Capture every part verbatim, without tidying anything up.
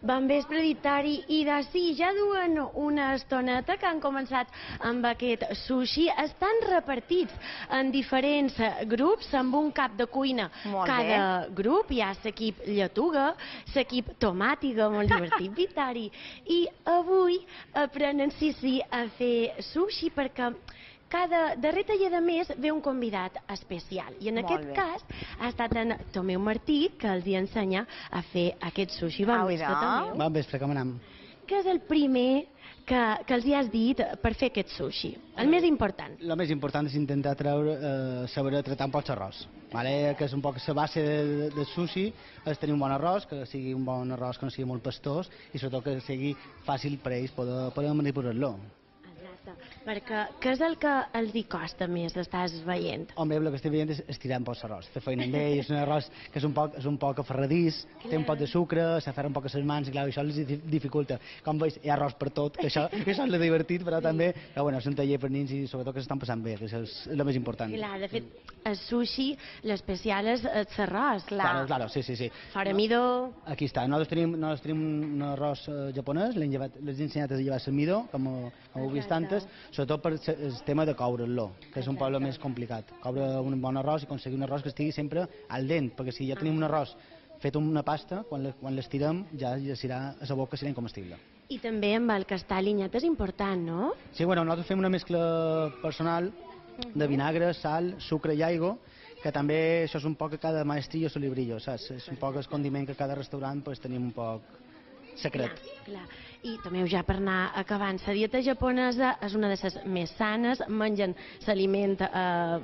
Bon vespre, Victori. I de sí, ja duen una estoneta que han començat amb aquest sushi. Estan repartits en diferents grups, amb un cap de cuina Molt cada bé. grup. Hi ha l'equip lletuga, l'equip tomàtiga, molt divertit, Victori. I avui aprenen, sí, sí, a fer sushi perquè cada darrer taller de mes ve un convidat especial i en Molt aquest bé. cas ha estat en Tomeu Martí que els hi ensenya a fer aquest sushi. Bon Au, vespre, idò. Tomeu. Bon vespre, com anem? Què és el primer que, que els hi has dit per fer aquest sushi? El més important. El més important és intentar treure, eh, saber tratar un poc l'arròs. Vale? Que és un poc la base de, de sushi, és tenir un bon arròs, que sigui un bon arròs que no sigui molt pastós i sobretot que sigui fàcil per a ells poder, poder manipular-lo. Exacte. Perquè què és el que els hi costa més, estàs veient? Home, el que estic veient és estirar un poc l'arròs, fer feina amb ell, és un arròs que és un poc, és un poc aferradís, té un poc de sucre, s'aferra un poc a les mans, i clar, això els di- dificulta. Com veus, hi ha arròs per tot, que això, que això és lo divertit, però també, però bueno, és un taller per nens i sobretot que s'estan passant bé, que això és el més important. Clar, de fet, el sushi, l'especial és l'arròs. Claro, claro, sí, sí, sí. Fora midó. Aquí està, nosaltres tenim, nosaltres tenim un arròs eh, japonès, l'hem llevat- les he ensenyat a llevar el midó, com ho- heu vist tantes, sobretot per se- el tema de coure'l, que és un poc el més complicat. Coure un bon arròs i aconseguir un arròs que estigui sempre al dent, perquè si ja tenim un arròs fet una pasta, quan le- quan l'estirem ja, ja serà a la boca serà incomestible. I també amb el que està alinyat és important, no? Sí, bueno, nosaltres fem una mescla personal de vinagre, sal, sucre i aigua, que també això és un poc que cada maestrillo su librillo, saps? És un poc el condiment que cada restaurant pues, tenim un poc secret. Clar, clar. I també ja per anar acabant, la dieta japonesa és una de les més sanes, mengen l'aliment eh,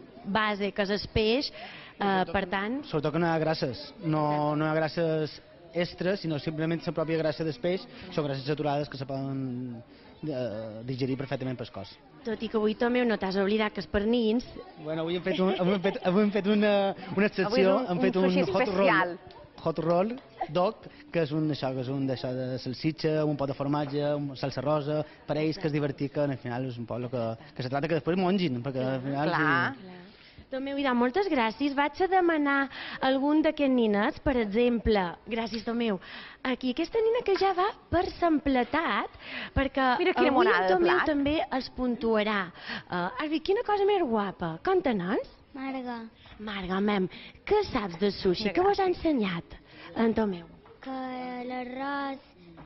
base que és el peix, eh, per tant... Sobretot que no hi ha grasses, no, no hi ha grasses extres, sinó simplement la pròpia grassa del peix, són grasses saturades que se poden eh, digerir perfectament pel cos. Tot i que avui, Tomeu, no t'has oblidat que els pernins... Bueno, avui hem fet, un, avui hem fet, avui hem fet una, una excepció, Avui és un- hem fet un un, sushi hot especial. roll, hot roll dog, que és un d'això, que és un d'això de salsitxa, un pot de formatge, un salsa rosa, per a ells que és divertit, que al final és un poc el que, que se tracta que després mongin, perquè al final... Clar. Sí. Tomeu, Ida, moltes gràcies. Vaig a demanar algun d'aquests ninets, per exemple, gràcies, Tomeu, aquí aquesta nina que ja va per s'empletat, perquè Mira quina avui monada en de Tomeu plat. també els puntuarà. Uh, has vist quina cosa més guapa? Conta-nos. Marga, Marga, mem, què saps de sushi? Mira, Què vos ha ensenyat, en Tomeu? que l'arròs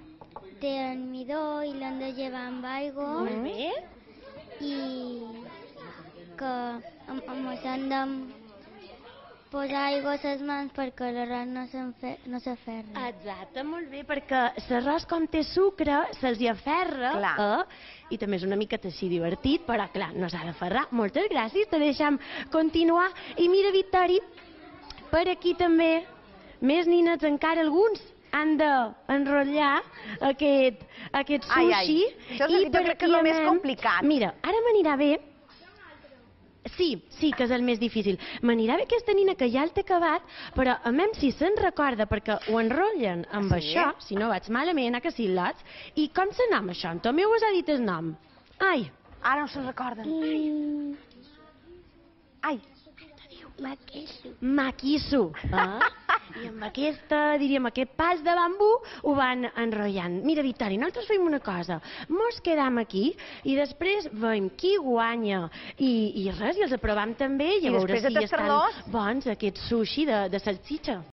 té el midó i l'hem de llevar amb aigua Molt bé. i que amb, amb això hem de posar aigua a les mans perquè l'arròs no s'enfe- no s'aferra. Exacte, molt bé, perquè l'arròs com té sucre se'ls hi aferra, Clar. eh? I també és una miqueta així divertit, però clar, no s'ha d'aferrar. Moltes gràcies, te deixem continuar. I mira, Victori, per aquí també, més ninets encara, alguns han d'enrotllar aquest, aquest Ai, sushi. ai, això és- I jo per crec que aquí és el més anem- complicat. Mira, ara m'anirà bé. Sí, sí que és el més difícil. M'anirà bé aquesta nina que ja el té acabat, però a mem si se'n recorda, perquè ho enrotllen amb Sí? això, si no vaig malament, a que sí, lots. I com se nom això? En Tomeu us ha dit el nom. Ai, Ara no se'n recorden. I Ai, maquesso. maquisso. Eh? I amb aquesta, diríem, aquest pas de bambú ho van enrotllant. Mira, Victori, nosaltres fem una cosa. Mos quedam aquí i després veiem qui guanya. I, i res, i els aprovem també i, I a veure després de si estan tastar-los? bons aquests sushi de, de salsitxa.